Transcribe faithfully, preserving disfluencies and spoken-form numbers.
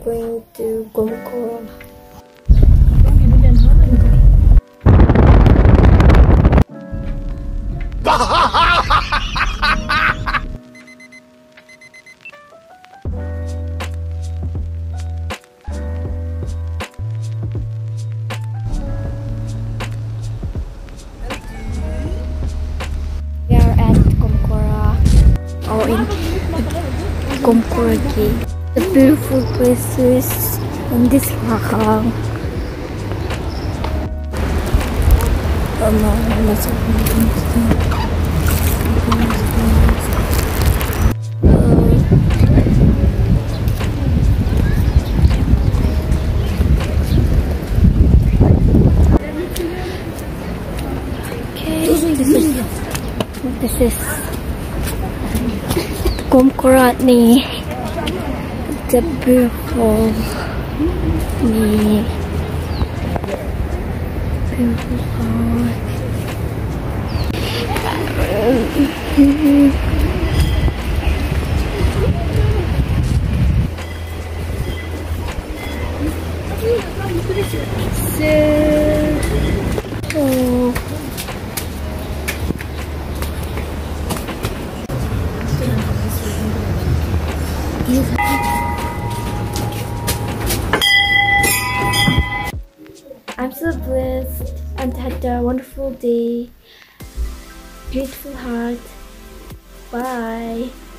going to Gomkora. We are at Gomkora, or in Gomkora Gate. The beautiful places in this Hakang. Oh no, lots of buildings. This is Gomkora ni the beautiful ni beautiful park. So, oh. I'm so blessed and had a wonderful day. Grateful heart. Bye.